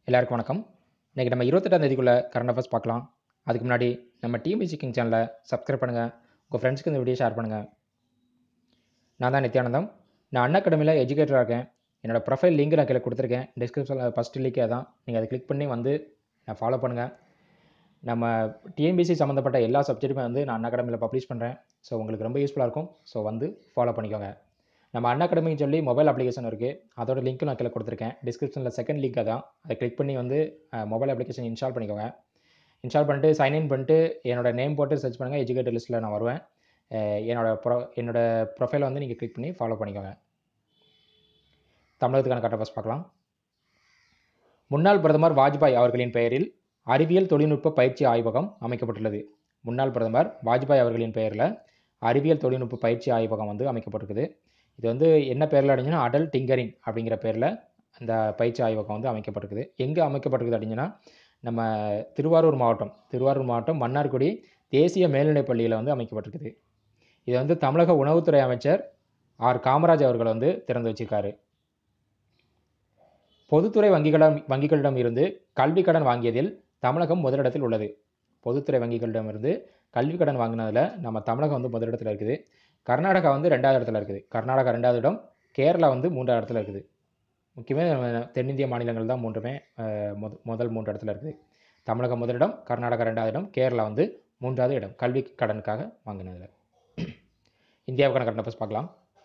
எல்லாருக்கும் வணக்கம். இன்னைக்கு நம்ம 28ஆம் தேதிக்குள்ள கரண்ட் அஃபேர்ஸ் பார்க்கலாம். அதுக்கு முன்னாடி நம்ம டிஎன்பிஎஸ்சி கிங் சேனலை சப்ஸ்கிரைப் பண்ணுங்க. உங்க ஃப்ரெண்ட்ஸ்க்கு இந்த வீடியோ ஷேர் பண்ணுங்க. நான் தான் நித்யானந்தம். நான் அண்ணா அகாடமியில் எஜுகேட்டராக இருக்கேன். என்னோட ப்ரொஃபைல் லிங்க் நான் கீழே கொடுத்துருக்கேன். டிஸ்கிரிப்ஷனில் ஃபஸ்ட் லிங்க் அதான். நீங்கள் அதை கிளிக் பண்ணி வந்து ஃபாலோ பண்ணுங்கள். நம்ம டிஎன்பிஎஸ்சி சம்மந்தப்பட்ட எல்லா சப்ஜெக்ட்டுமே வந்து நான் அண்ணா அகாடமியில் பப்ளிஷ் பண்ணுறேன். ஸோ உங்களுக்கு ரொம்ப யூஸ்ஃபுல்லாக இருக்கும். ஸோ வந்து ஃபாலோ பண்ணிக்கோங்க. நம்ம அண்ணா அகாடமின்னு சொல்லி மொபைல் அப்ளிகேஷன் இருக்குது. அதோட லிங்க்கும் நான் கீழே கொடுத்துருக்கேன். டிஸ்கிரிப்ஷனில் செகண்ட் லிங்க் அதான். அதை கிளிக் பண்ணி வந்து மொபைல் அப்ளிகேஷன் இன்ஸ்டால் பண்ணிக்கோங்க. இன்ஸ்டால் பண்ணிட்டு சைன்இன் பண்ணிட்டு என்னோட நேம் போட்டு சர்ச் பண்ணுங்கள். எஜுகேட்டர் லிஸ்ட்டில் நான் வருவேன். என்னோட ப்ரொஃபைலை வந்து நீங்கள் கிளிக் பண்ணி ஃபாலோ பண்ணிக்கோங்க. தமிழகத்துக்கான கரண்ட் அஃபேர்ஸ் பார்க்கலாம். முன்னாள் பிரதமர் வாஜ்பாய் அவர்களின் பெயரில் அறிவியல் தொழில்நுட்ப பயிற்சி ஆய்வகம் அமைக்கப்பட்டுள்ளது. முன்னாள் பிரதமர் வாஜ்பாய் அவர்களின் பெயரில் அறிவியல் தொழில்நுட்ப பயிற்சி ஆய்வகம் வந்து அமைக்கப்பட்டிருக்குது. இது வந்து என்ன பேரில் அப்படின்னா அடல் டிங்கரிங் அப்படிங்கிற பேரில் அந்த பயிற்சி ஆய்வகம் வந்து அமைக்கப்பட்டிருக்குது. எங்கே அமைக்கப்பட்டிருக்குது அப்படின்னா நம்ம திருவாரூர் மாவட்டம் மன்னார்குடி தேசிய மேல்நிலைப் பள்ளியில் வந்து அமைக்கப்பட்டிருக்குது. இது வந்து தமிழக உணவுத்துறை அமைச்சர் ஆர் காமராஜ் அவர்கள் வந்து திறந்து வச்சிருக்காரு. பொதுத்துறை வங்கிகளிடம் இருந்து கல்வி கடன் வாங்கியதில் தமிழகம் முதலிடத்தில் உள்ளது. பொதுத்துறை வங்கிகளிடமிருந்து கல்வி கடன் வாங்கினதில் நம்ம தமிழகம் வந்து முதலிடத்தில் இருக்குது. கர்நாடகா வந்து 2வது இடத்துல இருக்குது. கர்நாடகா 2வது இடம், கேரளா வந்து 3வது இடத்துல இருக்குது. முக்கியமாக தென்னிந்திய மாநிலங்கள் தான் மூன்றுமே முதல் 3 இடத்துல இருக்குது. தமிழகம் முதலிடம், கர்நாடகா 2வது இடம், கேரளா வந்து 3வது இடம் கல்வி கடனுக்காக வாங்கினதில். இந்தியாவுக்கான கரண்ட் அஃபேர்ஸ் பார்க்கலாம்.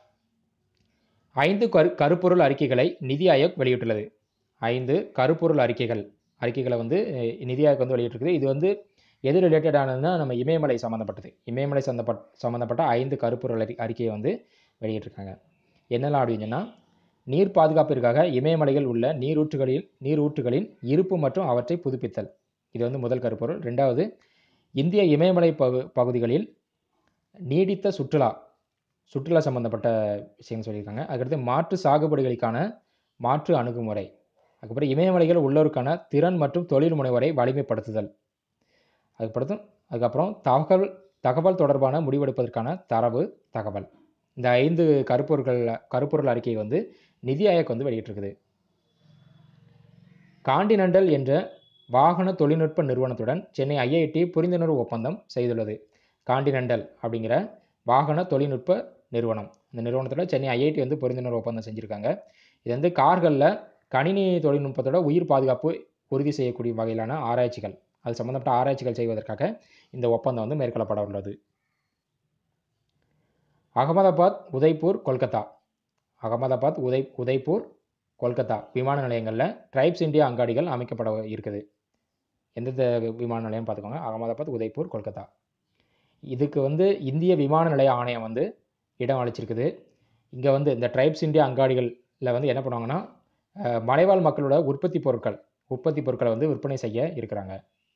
5 கருப்பொருள் அறிக்கைகளை நிதி ஆயோக் வெளியிட்டுள்ளது. 5 கருப்பொருள் அறிக்கைகளை வந்து நிதி ஆயோக் வந்து வெளியிட்டிருக்குது. இது வந்து எது ரிலேட்டடானதுன்னா நம்ம இமயமலை சம்மந்தப்பட்டது. இமயமலை சம்மந்தப்பட்ட 5 கருப்பொருள் அறிக்கையை வந்து வெளியிட்டிருக்காங்க. என்னெல்லாம் அப்படின்னா நீர் பாதுகாப்பிற்காக இமயமலையில் உள்ள நீரூற்றுகளின் இருப்பு மற்றும் அவற்றை புதுப்பித்தல். இது வந்து முதல் கருப்பொருள். 2வது இந்திய இமயமலை பகுதிகளில் நீடித்த சுற்றுலா சம்மந்தப்பட்ட விஷயங்கள் சொல்லியிருக்காங்க. அதுக்கடுத்து மாற்று சாகுபடிகளுக்கான மாற்று அணுகுமுறை. அதுக்கப்புறம் இமயமலைகள் உள்ளோருக்கான திறன் மற்றும் தொழில் முனைவோரை வலிமைப்படுத்துதல். அதுக்கப்புறம் தகவல் தொடர்பான முடிவெடுப்பதற்கான தகவல். இந்த 5 கருப்பொருள் அறிக்கையை வந்து நிதி ஆயோக் வந்து வெளியிட்டிருக்குது. காண்டினென்டல் என்ற வாகன தொழில்நுட்ப நிறுவனத்துடன் சென்னை ஐஐடி புரிந்துணர்வு ஒப்பந்தம் செய்துள்ளது. காண்டினென்டல் அப்படிங்கிற வாகன தொழில்நுட்ப நிறுவனம், இந்த நிறுவனத்தோட சென்னை ஐஐடி வந்து புரிந்துணர்வு ஒப்பந்தம் செஞ்சுருக்காங்க. இது வந்து கார்களில் கணினி தொழில்நுட்பத்தோட உயிர் பாதுகாப்பு உறுதி செய்யக்கூடிய வகையிலான ஆராய்ச்சிகள், அது சம்மந்தப்பட்ட ஆராய்ச்சிகள் செய்வதற்காக இந்த ஒப்பந்தம் வந்து மேற்கொள்ளப்பட உள்ளது. அகமதாபாத், உதய்பூர், கொல்கத்தா விமான நிலையங்களில் ட்ரைப்ஸ் இந்தியா அங்காடிகள் அமைக்கப்பட இருக்குது. எந்தெந்த விமான நிலையம் பார்த்துக்கோங்க. அகமதாபாத், உதய்பூர், கொல்கத்தா. இதுக்கு வந்து இந்திய விமான நிலைய ஆணையம் வந்து இடம் அளிச்சிருக்குது. இங்கே வந்து இந்த ட்ரைப்ஸ் இந்தியா அங்காடிகளில் வந்து என்ன பண்ணுவாங்கன்னா மலைவாழ் மக்களோட உற்பத்தி பொருட்களை வந்து விற்பனை செய்ய இருக்கிறாங்க.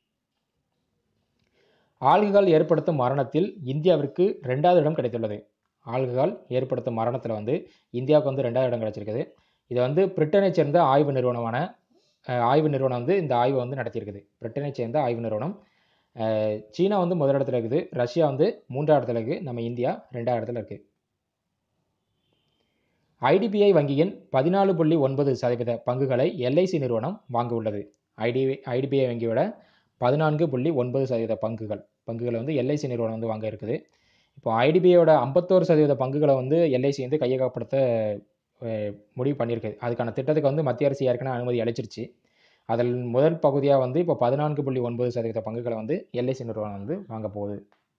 ஆல்கஹால் ஏற்படுத்தும் மரணத்தில் இந்தியாவிற்கு 2வது இடம் கிடைத்துள்ளது. ஆல்கஹால் ஏற்படுத்தும் மரணத்தில் வந்து இந்தியாவுக்கு வந்து 2வது இடம் கிடைச்சிருக்குது. இதை வந்து பிரிட்டனை சேர்ந்த ஆய்வு நிறுவனம் வந்து இந்த ஆய்வை வந்து நடத்தியிருக்குது. பிரிட்டனை சேர்ந்த ஆய்வு நிறுவனம். சீனா வந்து முதலிடத்தில் இருக்குது, ரஷ்யா வந்து 3வது இடத்துல இருக்குது, நம்ம இந்தியா 2வது இடத்துல இருக்குது. ஐடிபிஐ வங்கியின் 14.9% பங்குகளை எல்ஐசி நிறுவனம் வாங்க உள்ளது. ஐடிபிஐ வங்கியோட 14.9% பங்குகளை வந்து எல்ஐசி நிறுவனம் வந்து வாங்க இருக்குது. இப்போ ஐடிபிஐயோட 51% பங்குகளை வந்து எல்ஐசி வந்து கையகப்படுத்த முடிவு பண்ணியிருக்கு. அதுக்கான திட்டத்துக்கு வந்து மத்திய அரசு ஏற்கனவே அனுமதி அளிச்சிருச்சு. அதில் முதல் பகுதியாக வந்து இப்போ 14.9% பங்குகளை வந்து எல்ஐசி நிறுவனம் வந்து வாங்க போகுது.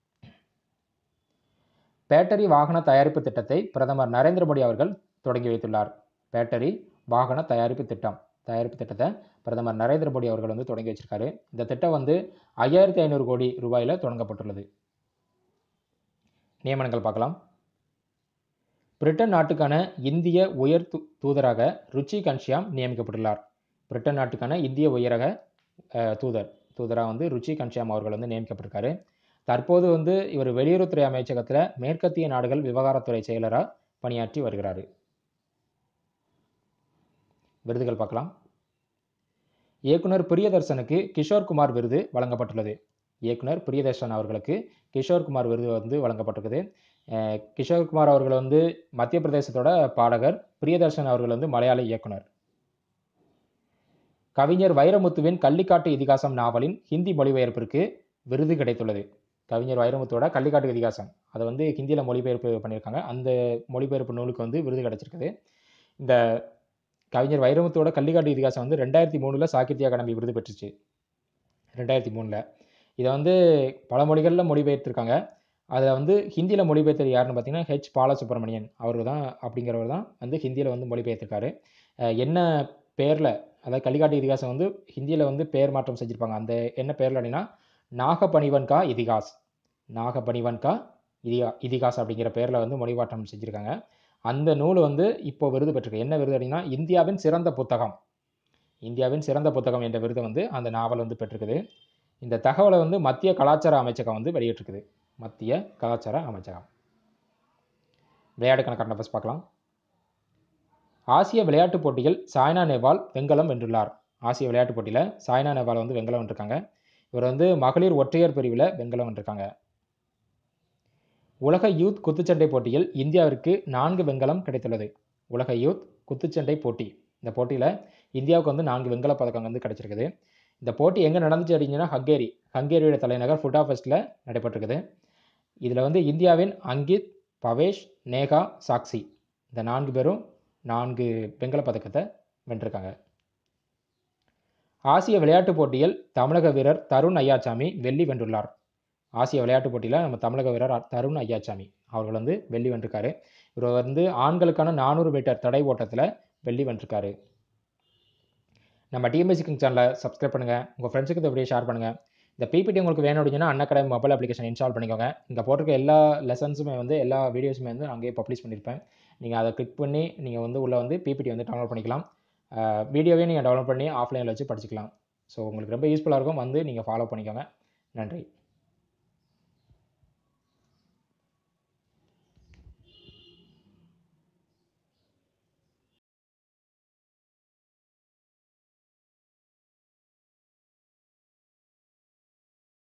பேட்டரி வாகன தயாரிப்பு திட்டத்தை பிரதமர் நரேந்திர மோடி அவர்கள் தொடங்கி வைத்துள்ளார். பேட்டரி வாகன தயாரிப்பு திட்டத்தை பிரதமர் நரேந்திர மோடி அவர்கள் வந்து தொடங்கி வச்சிருக்காரு. இந்த திட்டம் வந்து 5500 கோடி ரூபாயில் தொடங்கப்பட்டுள்ளது. நியமனங்கள் பார்க்கலாம். பிரிட்டன் நாட்டுக்கான இந்திய உயர் தூதராக ருச்சி கன்ஷியாம் நியமிக்கப்பட்டுள்ளார். பிரிட்டன் நாட்டுக்கான இந்திய உயரக தூதராக வந்து ருச்சி கன்ஷியாம் அவர்கள் வந்து நியமிக்கப்பட்டிருக்காரு. தற்போது வந்து இவர் வெளியுறவுத்துறை அமைச்சகத்தில் மேற்கத்திய நாடுகள் விவகாரத்துறை செயலராக பணியாற்றி வருகிறார். விருதுகள் பார்க்கலாம். இயக்குனர் பிரியதர்ஷனுக்கு கிஷோர் குமார் விருது வழங்கப்பட்டுள்ளது. இயக்குனர் பிரியதர்ஷன் அவர்களுக்கு கிஷோர் குமார் விருது வந்து வழங்கப்பட்டிருக்குது. கிஷோர் குமார் அவர்கள் வந்து மத்திய பிரதேசத்தோட பாடகர், பிரியதர்ஷன் அவர்கள் வந்து மலையாள இயக்குனர். கவிஞர் வைரமுத்துவின் கள்ளிக்காட்டு இதிகாசம் நாவலின் ஹிந்தி மொழிபெயர்ப்பிற்கு விருது கிடைத்துள்ளது. கவிஞர் வைரமுத்துவோட கள்ளிக்காட்டு இதிகாசம் அதை வந்து ஹிந்தியில் மொழிபெயர்ப்பு பண்ணியிருக்காங்க. அந்த மொழிபெயர்ப்பு நூலுக்கு வந்து விருது கிடைச்சிருக்குது. இந்த கவிஞர் வைரமுத்துவோட கள்ளிக்காட்டு இதிகாசம் வந்து 2003 சாகித்ய அகாடமி விருது பெற்றுச்சு. 2003 இதை வந்து பல மொழிகளில் மொழிபெயர்த்திருக்காங்க. அதில் வந்து ஹிந்தியில் மொழிபெயர்த்தது யாருன்னு பார்த்தீங்கன்னா ஹெச் பாலசுப்ரமணியன் அவருக்கு தான் அப்படிங்கிறவர் தான் வந்து ஹிந்தியில் வந்து மொழிபெயர்த்திருக்காரு. என்ன பேரில், அதாவது கள்ளிக்காட்டு இதிகாசம் வந்து ஹிந்தியில் வந்து பேர் மாற்றம் செஞ்சுருப்பாங்க. அந்த என்ன பேரில் அப்படின்னா நாகபணிவன் கா இதிகாஸ், நாகபணிவன் கா இதிகாஸ் அப்படிங்கிற பேரில் வந்து மொழிமாற்றம் செஞ்சுருக்காங்க. அந்த நூல் வந்து இப்போ விருது பெற்றிருக்கு. என்ன விருது அப்படின்னா இந்தியாவின் சிறந்த புத்தகம், இந்தியாவின் சிறந்த புத்தகம் என்ற விருதை வந்து அந்த நாவல் வந்து பெற்றிருக்குது. இந்த தகவலை வந்து மத்திய கலாச்சார அமைச்சகம் வந்து வெளியிட்டிருக்குது. மத்திய கலாச்சார அமைச்சகம். விளையாட்டுக்கான கரண்ட் அஃபேர்ஸ் பார்க்கலாம். ஆசிய விளையாட்டுப் போட்டியில் சாய்னா நேவால் வெண்கலம் வென்றுள்ளார். ஆசிய விளையாட்டுப் போட்டியில் சாய்னா நேவால் வந்து வெண்கலம் வென்றிருக்காங்க. இவர் வந்து மகளிர் ஒற்றையர் பிரிவில் வெண்கலம் வென்றிருக்காங்க. உலக யூத் குத்துச்சண்டை போட்டியில் இந்தியாவிற்கு 4 வெண்கலம் கிடைத்துள்ளது. உலக யூத் குத்துச்சண்டை போட்டி, இந்த போட்டியில் இந்தியாவுக்கு வந்து 4 வெண்கல பதக்கம் வந்து கிடைச்சிருக்குது. இந்த போட்டி எங்கே நடந்துச்சு அப்படின்னா ஹங்கேரியோட தலைநகர் புடாபெஸ்டில் நடைபெற்றிருக்குது. இதில் வந்து இந்தியாவின் அங்கித், பவேஷ், நேகா, சாக்சி இந்த 4 பேரும் 4 வெண்கல பதக்கத்தை வென்றிருக்காங்க. ஆசிய விளையாட்டுப் போட்டியில் தமிழக வீரர் தருண் ஐயாச்சாமி வெள்ளி வென்றுள்ளார். ஆசிய விளையாட்டுப் போட்டியில் நம்ம தமிழக வீரர் தருண் ஐயாச்சாமி அவர்கள் வந்து வெள்ளி வென்றிருக்காரு. இவர் வந்து ஆண்களுக்கான 400 மீட்டர் தடை ஓட்டத்தில் வெள்ளி வென்றிருக்காரு. நம்ம டிஎம்பிஎஸ்சி கிங் சேனலை சப்ஸ்கிரைப் பண்ணுங்கள், உங்கள் ஃப்ரெண்ட்ஸுக்கு இந்த வீடியோ ஷேர் பண்ணுங்கள். இந்த பிபிடி உங்களுக்கு வேணும் அப்படின்னா அன்அகாடமி மொபைல் அப்ளிகேஷன் இன்ஸ்டால் பண்ணிக்கோங்க. இங்கே போட்டிருக்க எல்லா லெசன்ஸுமே வந்து எல்லா வீடியோஸுமே வந்து அங்கேயே பப்ளிஷ் பண்ணியிருப்பேன். நீங்கள் அதை கிளிக் பண்ணி நீங்கள் வந்து உள்ளே வந்து பிபிடி வந்து டவுன்லோட் பண்ணிக்கலாம். வீடியோவே நீங்கள் டவுன்லோட் பண்ணி ஆஃப்லைனில் வச்சு படிச்சுக்கலாம். ஸோ உங்களுக்கு ரொம்ப யூஸ்ஃபுல்லாக இருக்கும், வந்து நீங்கள் ஃபாலோ பண்ணிக்கோங்க. நன்றி.